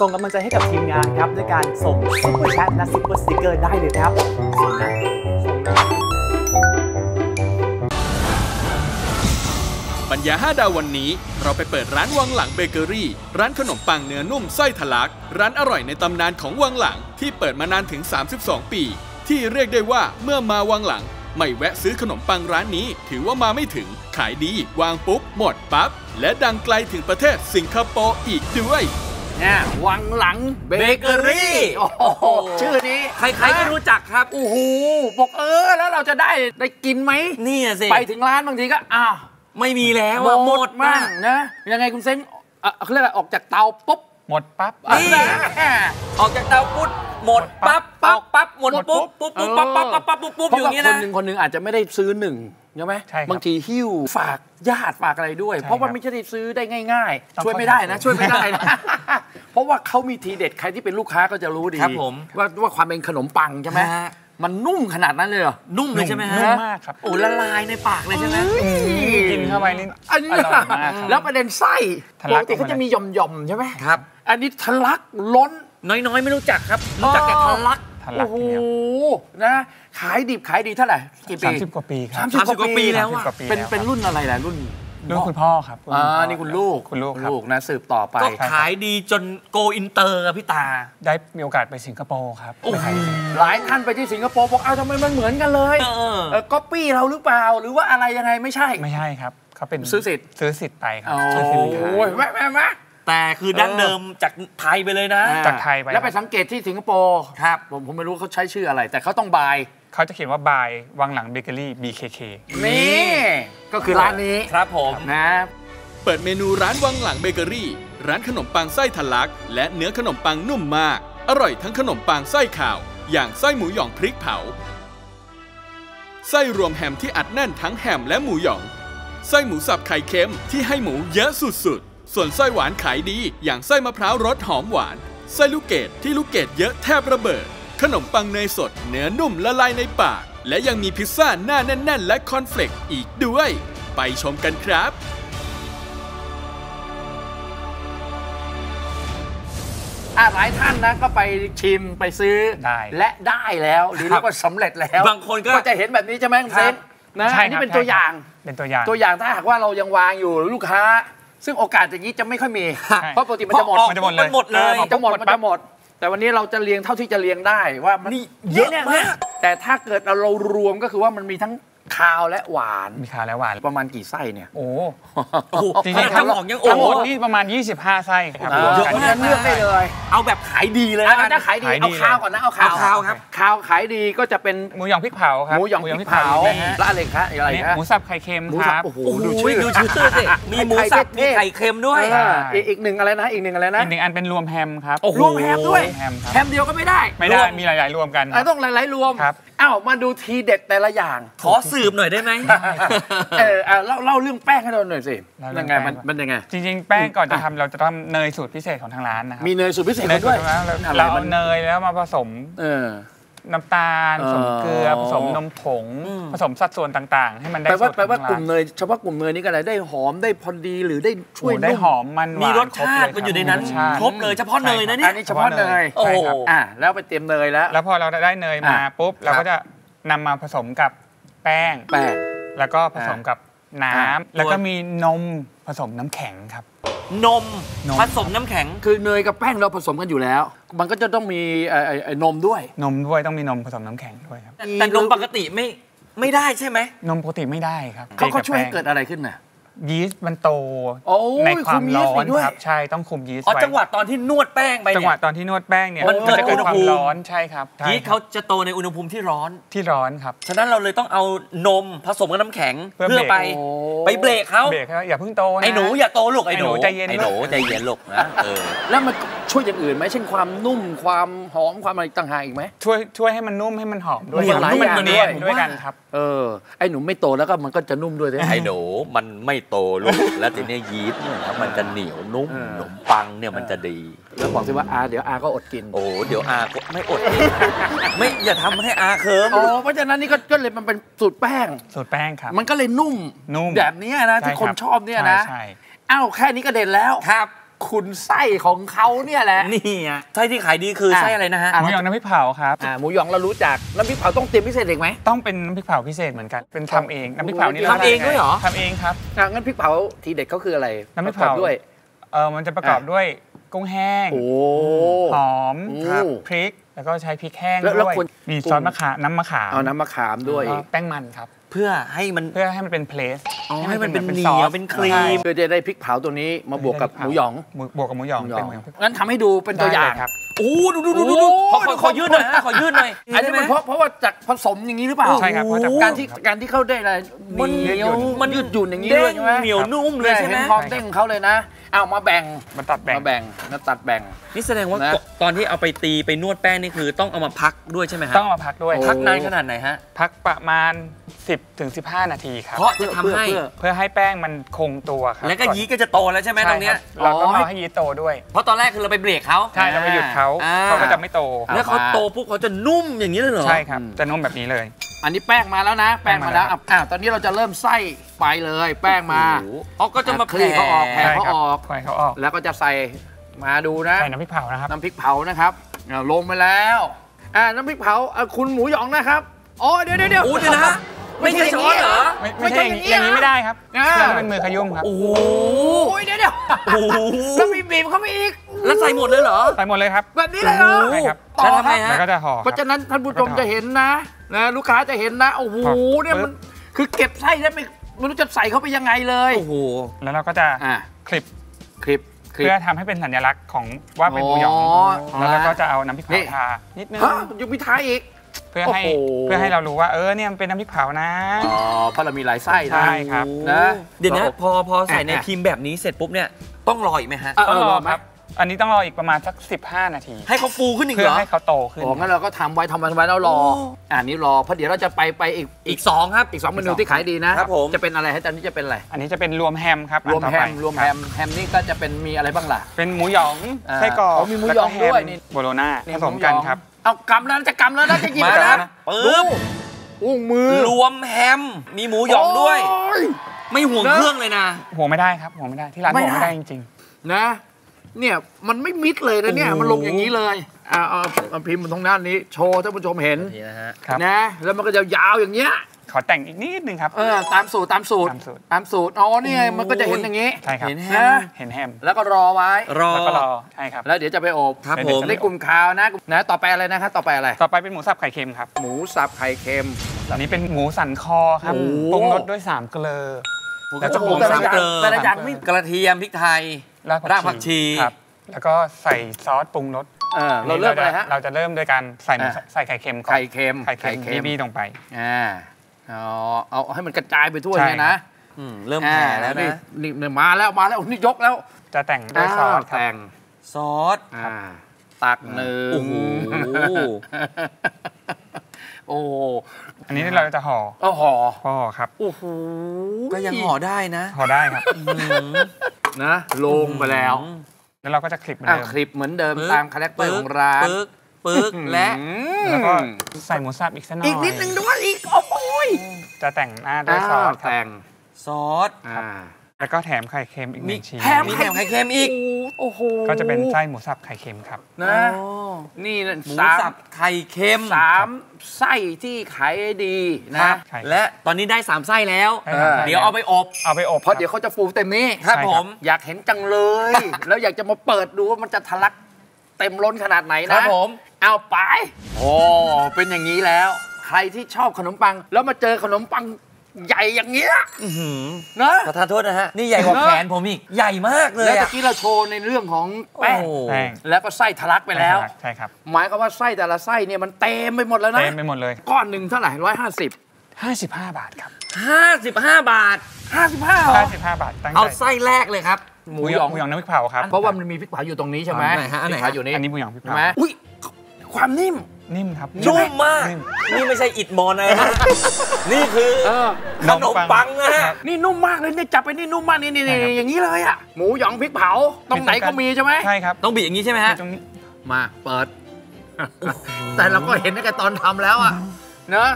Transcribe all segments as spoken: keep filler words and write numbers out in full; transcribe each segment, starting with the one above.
ส่งกำลังใจให้กับทีมงานครับด้วยการส่งซุปเปอร์แชทและซุปเปอร์สติกเกอร์ได้เลยครับส่งนะส่งนะปัญญาห้าดาววันนี้เราไปเปิดร้านวังหลังเบเกอรี่ร้านขนมปังเนื้อนุ่มไส้ทะลักร้านอร่อยในตำนานของวังหลังที่เปิดมานานถึงสามสิบสองปีที่เรียกได้ว่าเมื่อมาวังหลังไม่แวะซื้อขนมปังร้านนี้ถือว่ามาไม่ถึงขายดีวางปุ๊บหมดปั๊บและดังไกลถึงประเทศสิงคโปร์อีกด้วยเนี่ยวังหลังเบเกอรี่โอ้โหชื่อนี้ใครๆก็รู้จักครับโอ้โหบอกเออแล้วเราจะได้ได้กินไหมนี่สิไปถึงร้านบางทีก็อ้าวไม่มีแล้วหมดมากนะยังไงคุณเซ้งเขาเรียกอะไรออกจากเตาปุ๊บหมดปั๊บนี่ออกจากเตาปุ๊บหมดปั๊บปั๊บปั๊บหมดปุ๊บปุ๊บปุ๊บปั๊บปั๊บปั๊บปั๊บปุ๊บปุ๊บอย่างนี้นะคนหนึ่งคนหนึ่งอาจจะไม่ได้ซื้อหนึ่งใช่ไหมบางทีหิ้วฝากญาติฝากอะไรด้วยเพราะว่าไม่ใช่ได้ซื้อได้ง่ายๆช่วยไม่ได้นะช่วยไม่ได้นะเพราะว่าเขามีทีเด็ดใครที่เป็นลูกค้าก็จะรู้ดีว่าว่าความเป็นขนมปังใช่ไหมมันนุ่มขนาดนั้นเลยเหรอนุ่มเลยใช่ไหมฮะนุ่มมากครับโอ้ละลายในปากเลยใช่ไหมกินเข้าไปนี่อร่อยมากแล้วประเด็นไส้ปกติเขาจะมีหย่อมๆใช่ไหมครับอันนี้ทะลักล้นน้อยๆไม่รู้จักครับรู้จักแต่ทะลักโอ้โหนะขายดิบขายดีเท่าไหร่กี่ปีสามสิบกว่าปีครับสามสิบกว่าปีแล้วเป็นเป็นรุ่นอะไรล่ะรุ่นรุ่นคุณพ่อครับอ่านี่คุณลูกคุณลูกครับลูกนะสืบต่อไปก็ขายดีจนโกอินเตอร์พี่ตาได้มีโอกาสไปสิงคโปร์ครับหลายท่านไปที่สิงคโปร์บอกเอาทำไมมันเหมือนกันเลยเออก๊อปปี้เราหรือเปล่าหรือว่าอะไรยังไงไม่ใช่ไม่ใช่ครับเขาเป็นซื้อสิทธิ์ซื้อสิทธิ์ไปครับโอ้ยแม่แม่แม่แต่คือดั้งเดิมจากไทยไปเลยนะจากไทยไปแล้วไปสังเกตที่สิงคโปร์ครับผมผมไม่รู้เขาใช้ชื่ออะไรแต่เขาต้องบายเขาจะเขียนว่าบายวังหลังเบเกอรี่ บี เค เคนี่ก็คือร้านนี้ครับผมนะเปิดเมนูร้านวังหลังเบเกอรี่ร้านขนมปังไส้ทะลักและเนื้อขนมปังนุ่มมากอร่อยทั้งขนมปังไส้ข่าวอย่างไส้หมูหยองพริกเผาไส้รวมแฮมที่อัดแน่นทั้งแฮมและหมูหยองไส้หมูสับไข่เค็มที่ให้หมูเยอะสุดๆส่วนไส้หวานขายดีอย่างไส้มะพร้าวรสหอมหวานไส้ลูกเกดที่ลูกเกดเยอะแทบระเบิดขนมปังเนยสดเนื้อนุ่มละลายในปากและยังมีพิซซ่าหน้าแน่นๆและคอนเฟลกอีกด้วยไปชมกันครับหลายท่านนะก็ไปชิมไปซื้อและได้แล้วหรือเรียกว่าสำเร็จแล้วบางคนก็จะเห็นแบบนี้ใช่ไหมคุณเซนนะอันนี้เป็นตัวอย่างเป็นตัวอย่างตัวอย่างถ้าหากว่าเรายังวางอยู่ลูกค้าซึ่งโอกาสอย่างนี้จะไม่ค่อยมีเพราะปกติมันจะหมดมันจะหมดเลยมันหมดเลยจะหมดมันจะหมดแต่วันนี้เราจะเรียงเท่าที่จะเรียงได้ว่ามันเยอะมากแต่ถ้าเกิดเรารวมก็คือว่ามันมีทั้งคาวและหวานมีคาวและหวานประมาณกี่ไส้เนี่ยโอ้จริงๆทั้งหมดยังทั้งหมดนี่ประมาณยี่สิบห้าไส้ครับเยอะมากเลือกได้เลยเอาแบบขายดีเลยนะขายดีเอาคาวก่อนนะเอาคาวคาวครับคาวขายดีก็จะเป็นหมูหยองพริกเผาครับหมูหยองพริกเผาและอะไรครับอะไรครับหมูสับไข่เค็มครับโอ้โหดูชื่อดูชื่อสิมีหมูสับมีไข่เค็มด้วยอีกหนึ่งอะไรนะอีกหนึ่งอะไรนะอีกหนึ่งอันเป็นรวมแฮมครับรวมแฮมด้วยแฮมเดียวก็ไม่ได้ไม่ได้มีหลายๆรวมกันต้องหลายๆรวมอ้าวมาดูทีเด็ดแต่ละอย่างขอสืบหน่อยได้ไหมเออเล่าเล่าเรื่องแป้งให้เราหน่อยสิยังไงมันมันยังไงจริงๆแป้งก่อนจะทำเราจะทำเนยสูตรพิเศษของทางร้านนะครับมีเนยสูตรพิเศษด้วยเราเอาเนยแล้วมาผสมน้ำตาลผสมเกลือผสมนมผงผสมสัดส่วนต่างๆให้มันได้แปลว่าแปลว่ากลุ่มเนยเฉพาะกลุ่มเนยนี้ก็อะไรได้หอมได้พอดีหรือได้ช่วยได้หอมมันมีรสชาติมันอยู่ในนั้นครบเลยเฉพาะเนยนะเนี่ยอันนี้เฉพาะเนยโอ้อ่ะแล้วไปเตรียมเนยแล้วแล้วพอเราได้เนยมาปุ๊บเราก็จะนำมาผสมกับแป้งแป้งแล้วก็ผสมกับน้ำแล้วก็มีนมผสมน้ำแข็งครับนมผสมน้ำแข็งคือเนยกับแป้งเราผสมกันอยู่แล้วมันก็จะต้องมีนมด้วยนมด้วยต้องมีนมผสมน้ำแข็งด้วยครับแต่นมปกติไม่ไม่ได้ใช่ไหมนมปกติไม่ได้ครับเขาเขาช่วยให้เกิดอะไรขึ้นน่ะยีสต์มันโตในความร้อนครับใช่ต้องคุมยีสต์ไว้จังหวะตอนที่นวดแป้งไปจังหวะตอนที่นวดแป้งเนี่ยมันจะเกิดความร้อนใช่ครับยีสต์เขาจะโตในอุณหภูมิที่ร้อนที่ร้อนครับฉะนั้นเราเลยต้องเอานมผสมกับน้ำแข็งเพื่อไปไปเบรกเขาเบรกเขาอย่าเพิ่งโตนะไอ้หนูอย่าโตลูกไอ้หนูใจเย็นไอ้หนูใจเย็นลูกนะแล้วมันช่วยอย่างอื่นไหมเช่นความนุ่มความหอมความอะไรต่างหากอีกไหมช่วยช่วยให้มันนุ่มให้มันหอมด้วยหลายอย่างด้วยด้วยกันครับเออไอ้หนูไม่โตแล้วก็มันก็จะนุ่มด้วยไอ้หนูมันไม่โตลูกแล้วทีนี้ยีสต์เนี่ยนะมันจะเหนียวนุ่มขนมปังเนี่ยมันจะดีแล้วบอกสิว่าอาเดี๋ยวอาก็อดกินโอ้เดี๋ยวอาก็ไม่อดกินไม่อย่าทำให้อาเคิร์มอ๋อเพราะฉะนั้นนี่ก็เลยมันเป็นสูตรแป้งสูตรแป้งครับมันก็เลยนุ่มนุ่มแบบนี้นะที่คนชอบเนี่ยนะอ้าวแค่นี้ก็เด็ดแล้วครับคุณไส้ของเขาเนี่ยแหละนี่อ่ะไส้ที่ขายดีคือไส้อะไรนะฮะหมูหยองน้ำพริกเผาครับอ่าหมูหยองเรารู้จักน้ำพริกเผาต้องเตรียมพิเศษเองไหมต้องเป็นน้ำพริกเผาพิเศษเหมือนกันเป็นทำเองน้ำพริกเผานี่ทำเองด้วยเหรอทำเองครับงั้นพริกเผาทีเด็ดเขาคืออะไรน้ำพริกเผาด้วยเออมันจะประกอบด้วยกุ้งแห้งหอมพริกแล้วก็ใช้พริกแห้งด้วยมีซอสมะขามน้ำมะขามเอาน้ำมะขามด้วยแป้งมันครับเพื่อให้มันเพื่อให้มันเป็นเพลสให้มันเป็นเหนียวเป็นครีมเพื่อจะได้พริกเผาตัวนี้มาบวกกับหมูหยองบวกกับหมูหยองงั้นทำให้ดูเป็นตัวอย่างครับโอ้ดูดูดูดูขอขอยืดหน่อยขอยืดหน่อยอันนี้มันเพราะเพราะว่าจากผสมอย่างนี้หรือเปล่าใช่ครับเพราะจากการที่การที่เข้าได้อะไรมันเหนียวมันยืดหยุ่นอย่างนี้ด้วยใช่ไหมเหนียวนุ่มเลยใช่ไหมความเด้งเขาเลยนะเอามาแบ่งมาตัดแบ่งมาแบ่งมาตัดแบ่งนี่แสดงว่าตอนที่เอาไปตีไปนวดแป้งนี่คือต้องเอามาพักด้วยใช่ไหมฮะต้องมาพักด้วยพักนานขนาดไหนฮะพักประมาณสิบถึงสิบห้านาทีครับเพราะจะทำให้เพื่อให้แป้งมันคงตัวครับแล้วก็ยีสต์ก็จะโตแล้วใช่ไหมตรงนี้เราต้องเอาให้ยีสต์โตด้วยเพราะตอนแรกคือเราไปเบรกเขาใช่เราไปหยุดเขาเขาก็จะไม่โตแล้วเขาโตปุ๊บเขาจะนุ่มอย่างนี้เลยเหรอใช่ครับจะนุ่มแบบนี้เลยอันนี้แป้งมาแล้วนะแป้งมาแล้วอ่ะตอนนี้เราจะเริ่มไส้ไปเลยแป้งมาอ๋อก็จะมาคลี่เขาออกแผ่เขาออกแผ่เขาออกแล้วก็จะใส่มาดูนะใส่น้ำพริกเผานะครับน้ำพริกเผานะครับลงไปแล้วอ่าน้ำพริกเผาคุณหมูหยองนะครับอ๋อเดี๋ยวเดี๋ยวเดี๋ยวอู้เดี๋ยวนะไม่ใช่ช้อนเหรอไม่ใช่อย่างนี้ไม่ได้ครับเป็นมือขยุ่มครับโอ้โหเดี๋ยวเดี๋ยวแล้วมีบีบเข้าไปอีกแล้วใส่หมดเลยเหรอใส่หมดเลยครับแบบนี้เลยเหรอใช่ครับแล้วทำไงฮะแล้วก็จะห่อเพราะฉะนั้นท่านผู้ชมจะเห็นนะนะลูกค้าจะเห็นนะโอ้โหเนี่ยมันคือเก็บไส้ได้ไม่ไม่รู้จะใส่เข้าไปยังไงเลยโอ้โหแล้วเราก็จะคลิปคลิปเพื่อทำให้เป็นสัญลักษณ์ของว่าเป็นหมูหยองแล้วเราก็จะเอาน้ำพริกเผาทานิดนึงยังมีทาอีกเพื่อให้เพื่อให้เรารู้ว่าเออเนี่ยมันเป็นน้ำพริกเผานะอ๋อเพราะเรามีหลายไส้ใช่ครับนะเดี๋ยวนะพอพอใส่ในพิมพ์แบบนี้เสร็จปุ๊บเนี่ยต้องรออีกไหมฮะต้องรอครับอันนี้ต้องรออีกประมาณสักสิบห้านาทีให้เขาฟูขึ้นอีกเหรอเพื่อให้เขาโตขึ้นอ๋องั้นเราก็ทำไว้ทำไว้แล้วรออ่านี้รอเพราะเดี๋ยวเราจะไปไปอีกอีกสองครับอีกสองเมนูที่ขายดีนะครับผมจะเป็นอะไรฮะตอนนี้จะเป็นอะไรอันนี้จะเป็นรวมแฮมครับรวมแฮมรวมแฮมแฮมนี่ก็จะเป็นมีอะไรบ้างล่ะเป็นหมูหยองไส้กรอกมีหมูหยองด้วยนี่โบโลน่าผสมกันครับเอากำแล้วจะกำแล้วนะจะหยิบแล้วปึ๊บอุ้งมือรวมแฮมมีหมูหยองด้วยไม่ห่วงเครื่องเลยนะห่วงไม่ได้ครับห่วงไม่ได้ที่ร้านห่วงไม่ได้จริงๆนะเนี่ยมันไม่มิดเลยนะเนี่ยมันลงอย่างนี้เลยอ่าเอาพิมพ์บนตรงหน้านี้โชว์ท่านผู้ชมเห็นนะแล้วมันก็จะยาวอย่างเงี้ยขอแต่งอีกนิดนึงครับเออตามสูตรตามสูตรตามสูตรอ๋อนี่มันก็จะเห็นอย่างนี้ใช่ครับเห็นแฮมเห็นแฮมแล้วก็รอไว้รอแล้วก็รอใช่ครับแล้วเดี๋ยวจะไปอบครับผมในกลุ่มคาวนะนะต่อไปอะไรนะครับต่อไปอะไรต่อไปเป็นหมูสับไข่เค็มครับหมูสับไข่เค็มอันนี้เป็นหมูสันคอครับปรุงรสด้วยสามเกลือแล้วจะปรุงสามเกลือแต่ละอย่างไม่กระเทียมพริกไทยรากผักชีครับแล้วก็ใส่ซอสปรุงรสเราเริ่มอะไรฮะเราจะเริ่มด้วยการใส่ใส่ไข่เค็มไข่เค็มไข่เค็มบีๆลงไปอ่าอ๋อเอาให้มันกระจายไปทั่วเลยนะเริ่มแผ่แล้วนะนี่มาแล้วมาแล้วนี่ยกแล้วจะแต่งด้วยซอสแต่งซอสตักหนึ่งโอ้โหโอ้อันนี้เราจะห่อเออห่อห่อครับโอ้โหก็ยังห่อได้นะห่อได้ครับนะลงไปแล้วแล้วเราก็จะคลิปเหมือนเดิมคลิปเหมือนเดิมตามคาแรคเตอร์ของร้านปึ๊กปึ๊กและแล้วก็ใส่หมูสับอีกสักหน่อยอีกนิดนึงด้วยอีกโอ้ยจะแต่งหน้าด้วยซอสแต่งซอสแล้วก็แถมไข่เค็มอีกหนึ่งชิ้นมีแถมไข่เค็มอีกโอ้โหก็จะเป็นไส้หมูสับไข่เค็มครับนะนี่หมูสับไข่เค็มสามไส้ที่ขายดีนะและตอนนี้ได้สามไส้แล้วเดี๋ยวเอาไปอบเอาไปอบเพราะเดี๋ยวเขาจะฟูเต็มนี้ครับผมอยากเห็นจังเลยแล้วอยากจะมาเปิดดูว่ามันจะทะลักเต็มล้นขนาดไหนนะครับผมเอาไปโอ้เป็นอย่างนี้แล้วใครที่ชอบขนมปังแล้วมาเจอขนมปังใหญ่อย่างเงี้ยนะขอทานโทษนะฮะนี่ใหญ่กว่าแขนผมอีกใหญ่มากเลยแล้วตะกี้เราโชว์ในเรื่องของแป้งแล้วก็ไส้ทะลักไปแล้วใช่ครับหมายความว่าไส้แต่ละไส้เนี่ยมันเต็มไปหมดแล้วนะเต็มไปหมดเลยก้อนหนึ่งเท่าไหร่ร้อยห้าสิบห้าสิบห้าบาทครับห้าสิบห้าบาทห้าสิบห้าห้าสิบห้าบาทเอาไส้แรกเลยครับหมูหยองหมูหยองน้ำพริกเผาครับเพราะว่ามันมีพริกเผาอยู่ตรงนี้ใช่ไหมอันไหนอยู่นี่อันนี้หมูหยองพริกเผาอุ้ยความนิ่มนิ่มครับนุ่มมากนี่ไม่ใช่อิฐมอนนะนี่คือขนมปังนะฮะนี่นุ่มมากเลยเนี่ยจับไปนี่นุ่มมากนี่นี่อย่างนี้เลยอ่ะหมูหยองพริกเผาตรงไหนก็มีใช่ไหมใช่ครับต้องบีบอย่างนี้ใช่ไหมฮะมาเปิดแต่เราก็เห็นในการตอนทำแล้วอ่ะเนอะ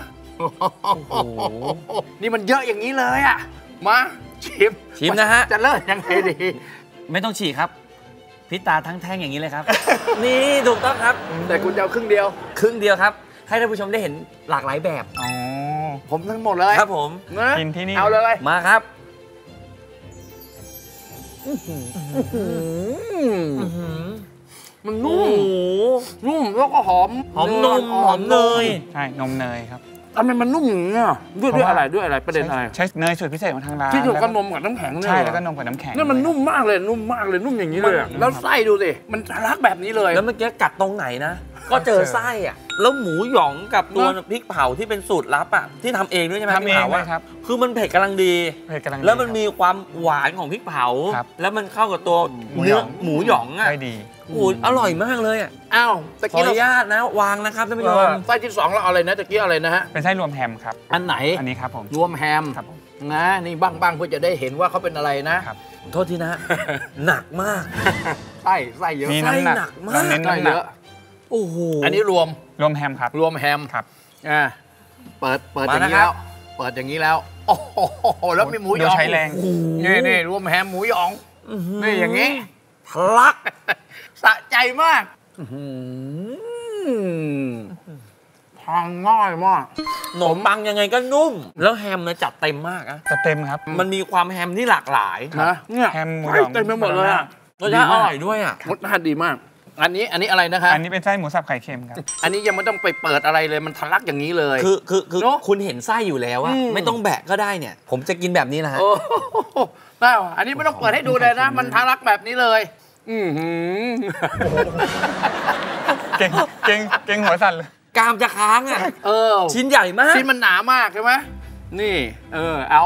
นี่มันเยอะอย่างนี้เลยอ่ะมาชิมชิมนะฮะจะเลิศยังไงดีไม่ต้องฉีกครับพิตาทั้งแท่งอย่างนี้เลยครับ นี่ถูกต้องครับแต่คุณจะเอาครึ่งเดียวครึ่งเดียวครับให้ท่านผู้ชมได้เห็นหลากหลายแบบอ๋อผมทั้งหมดเลยครับผมนะกินที่นี่เอาเลยมาครับมันโอ้นุ่มโหนุ่มแล้วก็หอมหอมนมหอมเนยใช่นมเนยครับทำไมมันนุ่มอย่างนี้อ่ะด้วยด้วยอะไรด้วยอะไรประเด็นอะไรใช้เนยสูตรพิเศษของทางร้านที่ถูกแล้วกับนมกับน้ำแข็งเนี่ยใช่เหรอแล้วก็นมกับน้ำแข็งเนี่ยมันนุ่มมากเลยนุ่มมากเลยนุ่มอย่างนี้เลยอะแล้วไส้ดูสิมันทะลักแบบนี้เลยแล้วเมื่อกี้กัดตรงไหนนะ ก็เจอไส้อะแล้วหมูหยองกับตัวพริกเผาที่เป็นสูตรลับอะที่ทำเองด้วยใช่ไหมทำเองพริกเลเผายครับคือมันเผ็ดกำลังดีเผ็ดกำลังดีแล้วมันมีความหวานของพริกเผาครับแล้วมันเข้ากับตัวหมูหยเนื้อองหมูหยองอะได้ดีโอ้โหอร่อยมากเลยอะอ้าวตะขอกี้อเรานุญาตนะวางนะครับท่านผู้ชเอมอไส้ที่สองเราเอาอะไรนะตะกี้อะไรนะฮะเป็นไส้รวมแฮมครับอันไหนอันนี้ครับผมรวมแฮมครับผมนะนี่บ้างบ้างเพื่อจะได้เห็นว่าเขาเป็นอะไรนะครับโทษทีนะ หนักมากไส้ไส้เยอะมีไส้น้ำหนักหนักมากเราเน้นไส้น้ำหนัเยกอะโอ้โหอันนี้รวมรวมแฮมครับรวมแฮมครับอ่าเปิดเปิดอมาย่างนี้นะครับแล้วเปิดอย่างนี้แล้วโอ้โหแล้วมีหมูหยดูองใช้แรงนี่นี่รวมแฮมหมูหยองนี่อย่างนี้ทะลักสะใจมากทานง่ายมากขนมปังยังไงก็นุ่ม แล้วแฮมเนี่ยจัดเต็มมากอะจะเต็มครับมันมีความแฮมที่หลากหลายนะเนี่ยแฮมหมูไส้หยองเต็มไปหมดเลยอะรสชาติอร่อยด้วยอะรสชาติดีมาก อันนี้อันนี้อะไรนะคะอันนี้เป็นไส้หมูสับไข่เค็มครับอันนี้ยังไม่ต้องไปเปิดอะไรเลยมันทะลักอย่างนี้เลยคือคือคือเนอะคุณเห็นไส้อยู่แล้วอะอืมไม่ต้องแบะก็ได้เนี่ย ผมจะกินแบบนี้นะฮะโอ้โหได้ว่ะอันนี้ไม่ต้องเปิดให้ดูเลยนะ มันทะลักแบบนี้เลย อือหือเก่งเก่งเก่งหัวสั่นเลยกรามจะค้างอะเออชิ้นใหญ่มากชิ้นมันหนามากใช่ไหมนี่ เออ เอา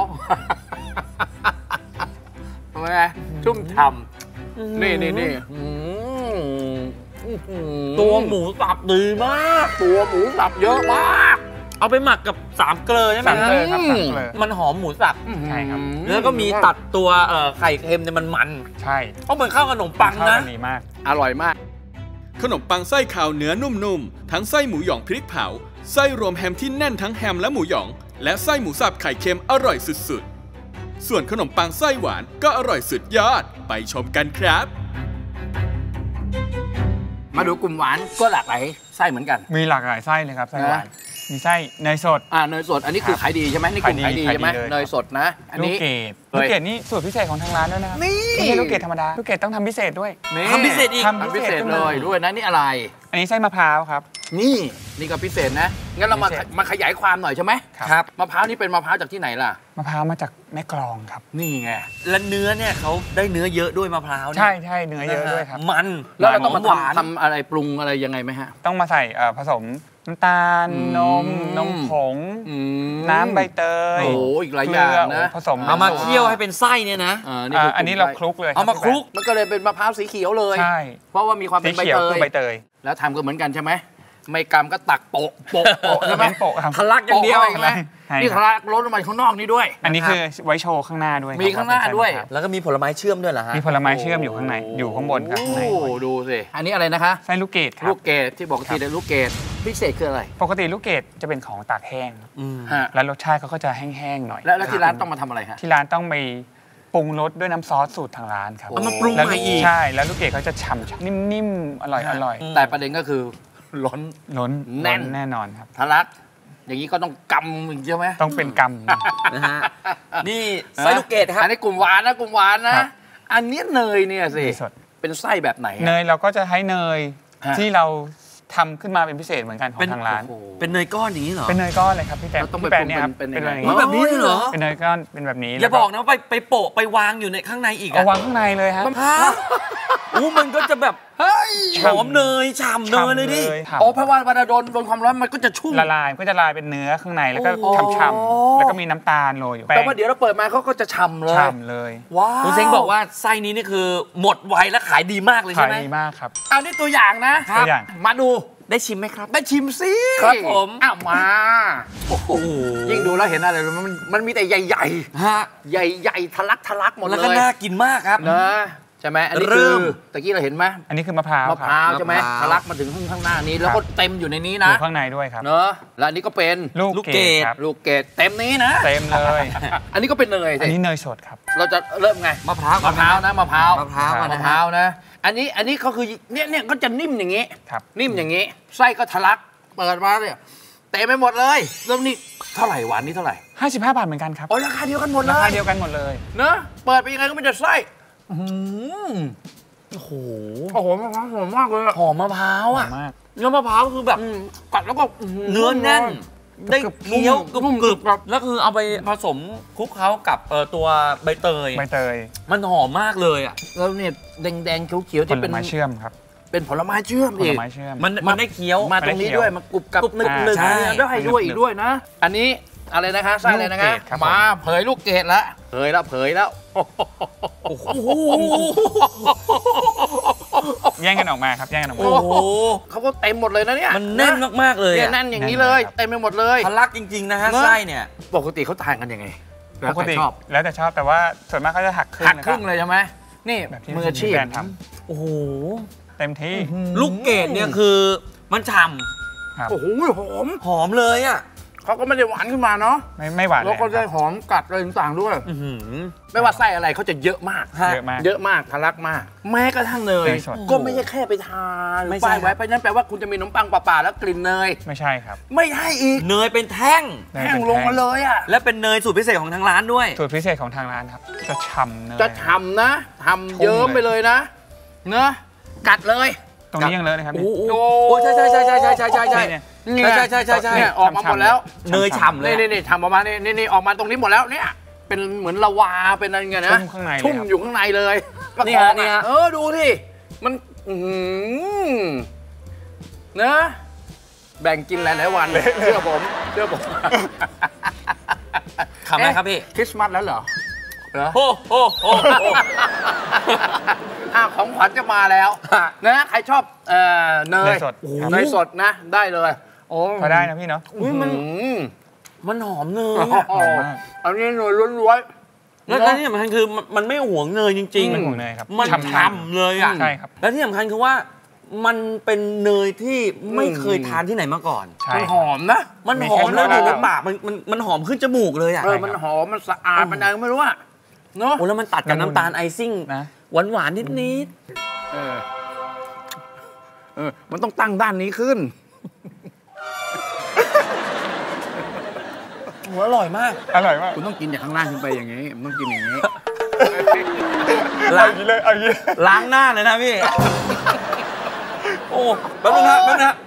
ทำไมชุ่มฉ่ำนี่นี่นี่อืมอื้อหือตัวหมูสับดีมากตัวหมูสับเยอะมากเอาไปหมักกับสามเกลือใช่ไหมสามเกลือครับสามเกลือมันหอมหมูสับใช่ครับแล้วก็มีตัดตัวเอ่อไข่เค็มเนี่ยมันมันใช่เพราะมันเข้ากับขนมปังเข้านะกันดีมากอร่อยมากขนมปังไส้ขาวเนื้อนุ่มๆ ทั้งไส้หมูหยองพริกเผา ไส้รวมแฮมที่แน่นทั้งแฮมและหมูหยอง และไส้หมูสับไข่เค็มอร่อยสุดๆ ส่วนขนมปังไส้หวานก็อร่อยสุดยอด ไปชมกันครับมาดูกลุ่มหวานก็หลากหลายไส้เหมือนกันมีหลากหลายไส้เลยครับไส้หวานนะมีไส้เนยสดอ่าเนยสด อันนี้คือขายดีใช่ไหมนี่กลุ่มขายดีขายดีใช่ไหมเลยเนยสดนะ อันลูกนี้เกดเฮ้ยลูกเกดนี่สูตรพิเศษของทางร้านด้วยนะครับนี่ไม่ใช่ลูกเกดธรรมดาลูกเกดต้องทำพิเศษด้วยนี่ทำพิเศษอีกทำทำพิเศษเลยด้วยนะนี่อะไรอันนี้ไส้มะพร้าวครับนี่นี่ก็พิเศษนะ งั้นเรามาพิเศษมาขยายความหน่อยใช่ไหมครับมะพร้าวนี่เป็นมะพร้าวจากที่ไหนล่ะมะพร้าวมาจากแม่กลองครับนี่ไงและเนื้อเนี่ยเขาได้เนื้อเยอะด้วยมะพร้าวเนี่ยใช่ใช่เนื้อเยอะด้วยครับมันแล้วเราต้องมาหวานทำทำอะไรปรุงอะไรยังไงไหมฮะต้องมาใส่เอ่อผสมน้ำตาลอืมนม นมผงอืมน้ำใบเตยโอ้โหอีกหลายอย่างเกลืนะโผสมเอามาเคี่ยวให้เป็นไส้เนี่ยนะอ่าอ่าคือันนี้เราคลุกเลยเอามาคลุกมันก็เลยเป็นมะพร้าวสีเขียวเลยใช่เพราะว่ามีความสีเป็นใบเขียวเตคืยอใบเตยแล้วทำก็เหมือนกันใช่ไหมไม่กำก็ตักโปะโปะโปะใช่ไหมเน้นโปะครับทะลักอย่างเดียวโปะข้าไปใช่ไหมใช่นี่ทะลักล้นออกมาข้างนอกนี่ด้วยอันนี้คือไว้โชว์ข้างหน้าด้วยมีข้างหน้าด้วยครับแล้วก็มีผลไม้เชื่อมด้วยเหรอฮะมีผลไม้เชื่อมอยู่ข้างในอยู่ข้างบนครับข้างในโอ้ดูสิอันนี้อะไรนะคะไส้ลูกเกดครัลูบกเกดที่บอกทีเดียวลูกเกดพิเศษคืออะไรปกติลูกเกดจะเป็นของตากแห้งอืมฮะแล้วรสชาติเขาก็จะแห้งๆหน่อยแล้วแล้วที่ร้านต้องมาทำอะไรฮะที่ร้านต้องไปปรุงรสด้วยน้ำซอสสูตรทางร้านครับเอามาปรุงแล้วใหม่อีกใช่แล้วลูกเกดเขาจะฉ่ำๆนิ่มๆอร่อยอร่อยแต่ประเด็นก็คือล้นล้นแน่นล้แน่นอนครับทะลัก อย่างนี้ก็ต้องกำอีกใช่ไหมต้องเป็นกรรมนะฮะนี่ไส้ลูกเกดครับอันนี้กลุ่มหวานนะกลุ่มหวานนะครับอันนี้เนยเนี่ยสิเนยสดเป็นไส้แบบไหนอะเนยเราก็จะใช้เนยฮะที่เราทำขึ้นมาเป็นพิเศษเหมือนกันของเป็นทางร้านโอ้โหเป็นเนยก้อนอย่างนี้เหรอเป็นเนยก้อนเลยครับพี่แตมแล้วต้องไปพี่แปนเนี่ยครับปรุงเป็นเป็นเป็นอะไรยังไงแบบนี้เลยเหรอเป็นเนยก้อนเป็นแบบนี้อย่าบอกนะว่าไปไปโปะไปวางอยู่ในข้างในอีกเอาอะวางข้างในเลยครับฮะอู้มันก็จะแบบเฮ้ยหอมเนยฉ่ำเนยเลยดิฉ่ำโอ้เพราะว่าเวลาโดนโดนความร้อนมันก็จะชุ่มละลายก็จะละลายเป็นเนื้อข้างในแล้วก็โอ้ฉ่ำๆแล้วก็มีน้ำตาลโรยอยู่แต่ว่าเดี๋ยวเราเปิดมาเขาก็จะฉ่ำเลยฉ่ำเลยว้าวคุณเซ้งบอกว่าไส้นี้นี่คือหมดไวและขายดีมากเลยขาใช่ยไหมดีมากครับอันนี้ตัวอย่างนะตัวอย่างมาดูได้ชิมไหมครับได้ชิมสิครับผมอ้าวมาโอ้โหโอ้โหยิ่งดูแล้วเห็นอะไรมันมันมีแต่ใหญ่ฮะๆ ใหญ่ๆทะลักทะลักหมดเลยแล้วก็น่ากินมากครับนะใช่ไหมอันนี้เริ่คือมตะกี้เราเห็นไหมอันนี้คือมะพร้าวมะพร้าวครับใช่ไหมมะพร้าวทะลักมาถึงข้างหน้านี้ แล้วก็เต็มอยู่ในนี้อนะยู่ข้างในด้วยครับเนอะแล้วอันนี้ก็เป็นลูกลูกเกเกดดครับลูกเกดเต็มนี้นะเต็มเลยอันนี้ก็เป็นเนยอันสินี้เนยสดครับเราจะเริ่มไงมะพร้าวมะพร้าวนะมะพร้าวมะพร้าวมะนะพร้าวนะอันนี้อันนี้เขาคือเนี่ยเนี่ยก็จะนิ่มอย่างงี้ครับนิ่มอย่างงี้ไส้ก็ทะลักเปิดมาเนี่ยเต็มไปหมดเลยเริ่มนี่เท่าไหร่หวานนี่เท่าไหร่ห้าสิบห้าบาทเหมือนกันครับอ๋อราคาเดียวกันหมดเลยราคาเดียวกันหมดเลยเนอะเปิดไปยังไงก็ไม่จะไส้โอ้โหโอ้โหมะพร้าวหอมมากเลยหอมมะพร้าวอ่ะเนื้อมะพร้าวคือแบบกัดแล้วก็เนื้อแน่นได้เคี้ยวกรึบๆแล้วคือเอาไปผสมคลุกเคล้ากับตัวใบเตยใบเตยมันหอมมากเลยอ่ะแล้วเนี่ยแดงๆเขียวๆที่เป็นผลไม้เชื่อมครับเป็นผลไม้เชื่อมผลไม้เชื่อมมันมันได้เคี้ยวมาตรงนี้ด้วยมากรุบกับนึกนึกได้ด้วยอีกด้วยนะอันนี้อะไรนะคะไส้อะไรนะคะมาเผยลูกเกดแล้วเผยแล้วเผยแล้วแย่งกันออกมาครับแย่งกันออกมาโอ้โหเขาก็เต็มหมดเลยนะเนี่ยมันแน่นมากๆเลยแน่นอย่างนี้เลยเต็มไปหมดเลยทะลักจริงๆนะฮะไส้เนี่ยปกติเขาทานกันยังไงปกติแล้วแต่ชอบแต่ว่าส่วนมากเขาจะหักครึ่งหักครึ่งเลยใช่ไหมนี่มืออาชีพทำโอ้โหเต็มที่ลูกเกดเนี่ยคือมันฉ่ำโอ้โหหอมหอมเลยอ่ะเขาก็ไม่ได้หวานขึ้นมาเนาะไม่ไม่หวานแล้วก็ได้หอมกัดอะไรต่างๆด้วยไม่ว่าไส้อะไรเขาจะเยอะมากเยอะมากเยอะมากทะลักมากแม้กระทั่งเนยก็ไม่ใช่แค่ไปทานหรือป้ายไว้เพราะนั้นแปลว่าคุณจะมีขนมปังป่าๆแล้วกลิ่นเนยไม่ใช่ครับไม่ใช่อีกเนยเป็นแท่งแท่งลงมาเลยอ่ะและเป็นเนยสูตรพิเศษของทางร้านด้วยสูตรพิเศษของทางร้านครับจะฉ่ำเนยจะฉ่ำนะทำเยิ้มไปเลยนะเนอะกัดเลยตรงนี้ยังเลอะนะครับโอ้โหใช่ใช่ใช่ใช่ใช่ใช่ใช่ใช่ใช่ใช่ใช่ใช่เนี่ยออกมาหมดแล้วเนยฉ่ำเลยนี่นี่ทำออกมานี่นี่ออกมาตรงนี้หมดแล้วเนี่ยเป็นเหมือนละวาเป็นอะไรเงี้ยนะชุ่มข้างในชุ่มอยู่ข้างในเลยนี่ฮะนี่ฮะเออดูที่มันนะแบ่งกินหลายๆวันเชื่อผมเชื่อผมทำไหมครับพี่คริสต์มาสแล้วเหรอโอ้โหโอ้โหของขวัญจะมาแล้วนะใครชอบเนยสดเนยสดนะได้เลยโอ้พอได้นะพี่เนาะมันมันหอมเนยอันนี้เนยล้วนๆแล้วที่สำคัญคือมันไม่หวงเนยจริงๆมันหวงเนยครับมันฉ่ำเลยอ่ะใช่ครับแล้วที่สำคัญคือว่ามันเป็นเนยที่ไม่เคยทานที่ไหนมาก่อนมันหอมนะมันหอมแล้วอยู่ในปากมันมันมันหอมขึ้นจมูกเลยอ่ะเออมันหอมมันสะอาดมันอะไรไม่รู้อ่ะเนาะโอ้แล้วมันตัดกับน้ำตาลไอซิ่งนะหวานหวานนิดนิดเออเออมันต้องตั้งด้านนี้ขึ้นหัวอร่อยมากอร่อยมากคุณต้องกินจากข้างล่างขึ้นไปอย่างนี้มันต้องกินอย่างนี้ล้างเลยเอาอย่างนี้ล้างหน้าเลยนะพี่โอ้แป๊บนึงนะแป๊บนึงนะ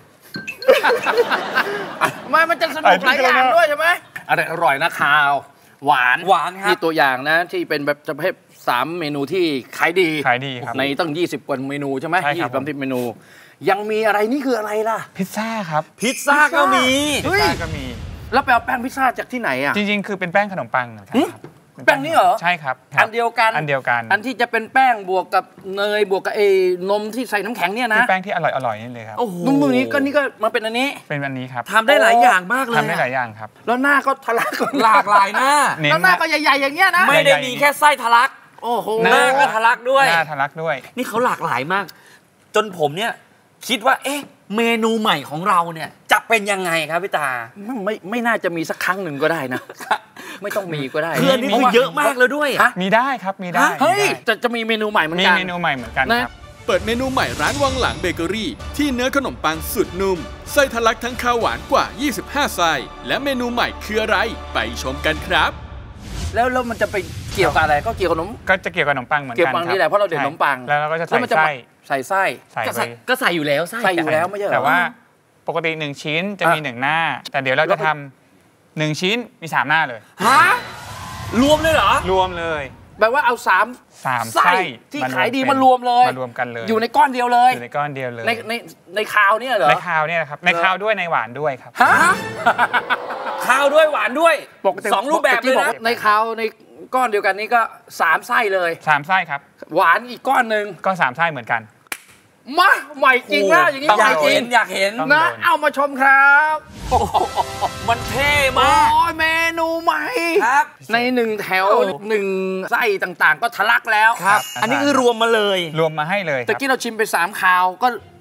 ไม่มันจะสนุกหลายอย่างด้วยใช่ไหมอะไรอร่อยนะข้าวหวานหวานครับที่ตัวอย่างนะที่เป็นแบบประเภทสามเมนูที่ขายดีขายดีครับในตั้งยี่สิบกว่าเมนูใช่ไหมยี่สิบสามสิบเมนูยังมีอะไรนี่คืออะไรล่ะพิซซ่าครับพิซซ่าก็มีพิซซ่าก็มีแล้วไปเอาแป้งพิซซ่าจากที่ไหนอ่ะจริงๆคือเป็นแป้งขนมปังครับแป้งนี้เหรอใช่ครับอันเดียวกันอันเดียวกันอันที่จะเป็นแป้งบวกกับเนยบวกกับเอนมที่ใส่น้ำแข็งเนี่ยนะแป้งที่อร่อยอร่อยนี่เลยครับโอ้โหนุ่มๆนี้ก็นี่ก็มาเป็นอันนี้เป็นอันนี้ครับทำได้หลายอย่างมากเลยทำได้หลายอย่างครับแล้วหน้าก็ทะลักหลากหลายหน้าแล้วหน้าก็ใหญ่ๆอย่างเงี้ยนะไม่ได้มีแค่ไส้ทะลักโอ้โหหน้าก็ทะลักด้วยหน้าทะลักด้วยนี่เขาหลากหลายมากจนผมเนี่ยคิดว่าเอ๊ะเมนูใหม่ของเราเนี่ยจะเป็นยังไงครับพี่ตาไม่ไม่น่าจะมีสักครั้งหนึ่งก็ได้นะไม่ต้องมีก็ได้คืออันนี้คือเยอะมากเลยด้วยมีได้ครับมีได้เฮ้ยจะจะมีเมนูใหม่เหมือนกันมีเมนูใหม่เหมือนกันครับเปิดเมนูใหม่ร้านวังหลังเบเกอรี่ที่เนื้อขนมปังสุดนุ่มไส้ทะลักทั้งข้าวหวานกว่ายี่สิบห้าไส้และเมนูใหม่คืออะไรไปชมกันครับแล้วแล้วมันจะไปเกี่ยวกับอะไรก็เกี่ยวกับขนมก็จะเกี่ยวกับขนมปังเหมือนกันเกี่ยวกับปังนี่แหละเพราะเราเด่นขนมปังแล้วเราก็จะใส่ไส้ใส่ไส้ก็ใส่อยู่แล้วไส้ใส่อยู่แล้วไม่ใช่เหรอแต่ว่าปกติหนึ่งชิ้นจะมีหนึ่งหน้าแต่เดี๋ยวเราจะทำหนึ่งชิ้นมีสามหน้าเลยฮะรวมเลยเหรอรวมเลยแปลว่าเอาสามสามไส้ที่ขายดีมารวมเลยมารวมกันเลยอยู่ในก้อนเดียวเลยอยู่ในก้อนเดียวเลยในในในคาวเนี่ยเหรอในคาวเนี่ยครับในคาวด้วยในหวานด้วยครับฮะคาวด้วยหวานด้วยสองรูปแบบเลยนะในคาวในก้อนเดียวกันนี้ก็สามไส้เลยสามไส้ครับหวานอีกก้อนหนึ่งก็สามไส้เหมือนกันมาใหม่จริงนะอย่างนี้อยากเห็นอยากเห็นนะเอามาชมครับมันเท่มากโอ้ยเมนูใหม่ครับในหนึ่งแถวหนึ่งไส้ต่างๆก็ทะลักแล้วครับอันนี้คือรวมมาเลยรวมมาให้เลยตะกี้เราชิมไปสามคาวก็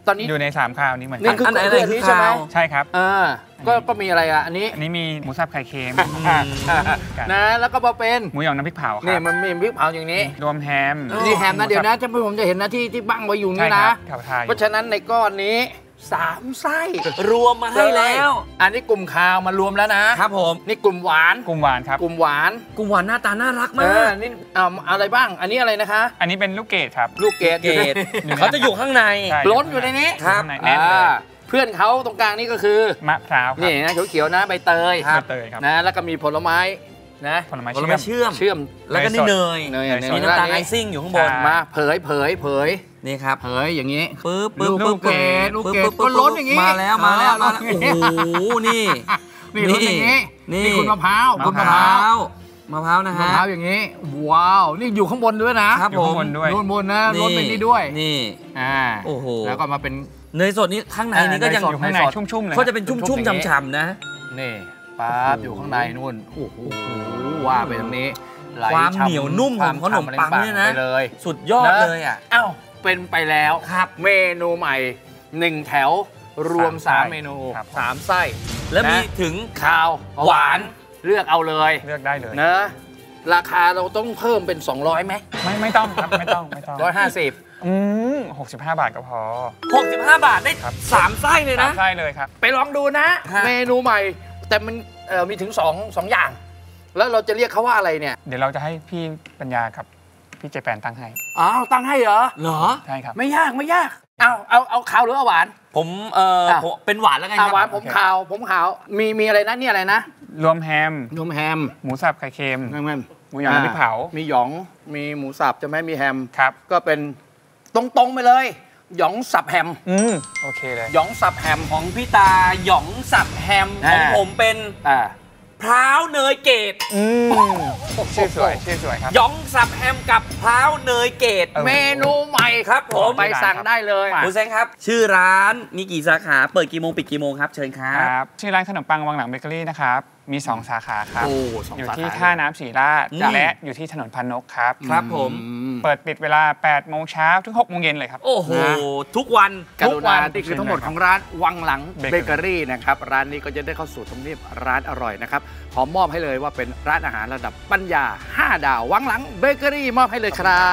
ตอนนี้อยู่ในสามคราวนี้เหมือนกันี่คืออันไหนคืออันนี้ใช่ไหมใช่ครับอ่าก็ก็มีอะไรอ่ะอันนี้อันนี้มีหมูสับไข่เค็มนะแล้วก็มาเป็นหมูหยองน้ำพริกเผาคนี่รับมันมีพริกเผาอย่างนี้รวมแฮมนี่แฮมนะเดี๋ยวนะจะผมจะเห็นนะที่ที่บั้งไว้อยู่ใช่นี่คนะรับขับทายเพราะฉะนั้นในก้อนนี้สามไส้รวมมาให้แล้วอันนี้กลุ่มคาวมารวมแล้วนะครับผมนี่กลุ่มหวานกลุ่มหวานครับกลุ่มหวานกุ้งหวานหน้าตาน่ารักเอมาอก นี่เอาอะไรบ้าง อันนี้อะไรนะคะอันนี้เป็นลูกเกดครับลูกเกดเกดเขาจะอยู่ข้างในใช่ล้นอยู่ในนี้ครับข้างในแน่นเลยอ่าเพื่อนเขาตรงกลางนี่ก็คือมะพร้าวครับนี่นะเขียวๆนะใบเตยใบเตยครับนะแล้วก็มีผลไม้นะผลไม้ผลเชื่อไม้มเชื่อมเชื่อมแล้วก็นี่เนยเนยเนยมีน้ำตาลไอซิ่งอยู่ข้างบนใช่มาเผยเผยเผยนี่ครับเผยอย่างนี้ปึ๊บปึ๊บลูปึ๊กบเกดลูกเกดปึ๊บก็ล้นอย่างนี้มาแล้วมาแล้วมาแล้วเอโอ้อโหนี่นี่ล้นอย่างนี้นี่นี่คุณมะพร้าวมะคุณพมะพร้าร้าววมะพร้าวนะมะฮะพร้าวอย่างนี้ ว้าวนี่อยู่ข้างบนด้วยนะครับอยู่ข้างบนด้วยล้นบนนะล้นไปนี่ด้วยนี่อ่าโอ้โหแล้วก็มาเป็นเนยสดนี่ข้างในนี่ก็ยังเนยสดอยู่ข้างในชุ่มๆเลยเขาจะเป็นชุ่มๆฉ่ำๆนะนี่ปั๊บอยู่ข้างในนู่นโอ้โหว่าไปตรงนี้ไหลความฉ่ำเหนียวนุ่มของขนมปังเนี่ยนะไปเลยสุดยอดเลยอ่ะอ้าวเป็นไปแล้วครับเมนูใหม่หนึ่งแถวรวมสามเมนูครับสามไส้แล้วมีนะถึงข้าวหวานเลือกเอาเลยเลือกได้เลยนะราคาเราต้องเพิ่มเป็น สองร้อยไหมไม่ไม่ต้องครับไม่ต้องไม่ต้องร้อยห้าสิบอืมหกสิบห้าบาทก็พอหกสิบห้าบาทได้ครับสามไส้เลยสานะมไส้เลยครับไปลองดูนะฮะเมนูใหม่ แต่มันเอ่อมีถึงสองสองอย่าง แล้วเราจะเรียกเขาว่าอะไรเนี่ยเดี๋ยวเราจะให้พี่ปัญญากับพี่เจแปนตั้งให้อ้าวตั้งให้เหรอเหรอใช่ครับไม่ยากไม่ยากเอาเอาเอาขาวหรือเอาหวานผมเอ่ออ่ะผมเป็นหวานแล้วกันคเอารับหวานผมขาวผมขาวมีมีอะไรนะนี่อะไรนะรวมแฮมนมแฮมหมูสับไข่เค็มนั่นมันหมูหยองน้ำพริกเผามีหยองมีหมูสับจะไหม่มีแฮมครับก็เป็นตรงๆไปเลยหยองสับแฮมอืมโอเคเลยหยองสับแฮมของพี่ตาหยองสับแฮมของอ่าผมเป็นอ่าพร้าวเนยเกตอืมชื่อสวยชื่อสวยครับหยองสับแฮมกับพร้าวเนยเกตเออเมนูใหม่ครับผมไปสั่งได้เลยคุณแซงครับ ชื่อร้านมีกี่สาขาเปิดกี่โมงปิดกี่โมงครับเชิญครัคบรับชื่อร้านขนมปังวังหลังเบเกอรี่นะครับมีสองสาขาครับโอ้สองอยู่สาที่ขาท่าน้ำศรีราชอืมและอยู่ที่ถนนพานนกครับครับผมอืมเปิดปิดเวลาแปดโมงเช้าถึงหกโมงเย็นเลยครับโอ้โหนะทุกวันกรุณานี่คือทั้งหมดของร้านวังหลังเบเกอรี่เบเกอรี่นะครับร้านนี้ก็จะได้เข้าสู่ตรงนี้ร้านอร่อยนะครับขอมอบให้เลยว่าเป็นร้านอาหารระดับปัญญาห้าดาววังหลังเบเกอรี่มอบให้เลยครับ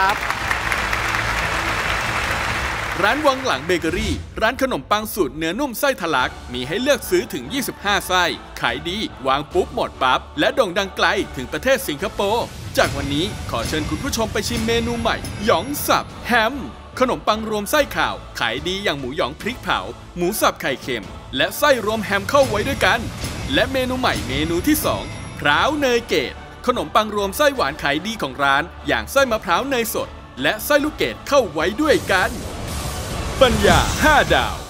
ร้านวังหลังเบเกอรี่ ร้านขนมปังสูตรเนื้อนุ่มไส้ทะลัก มีให้เลือกซื้อถึง ยี่สิบห้า ไส้ ขายดี วางปุ๊บหมดปั๊บ และโด่งดังไกลถึงประเทศสิงคโปร์ จากวันนี้ขอเชิญคุณผู้ชมไปชิมเมนูใหม่หยองสับแฮม ขนมปังรวมไส้ข่าว ขายดีอย่างหมูหยองพริกเผา หมูสับไข่เค็ม และไส้รวมแฮมเข้าไว้ด้วยกัน และเมนูใหม่เมนูที่สองพร้าวเนยเกต ขนมปังรวมไส้หวานขายดีของร้าน อย่างไส้มะพร้าวเนยสด และไส้ลูกเกดเข้าไว้ด้วยกันปัญญาห้าดาว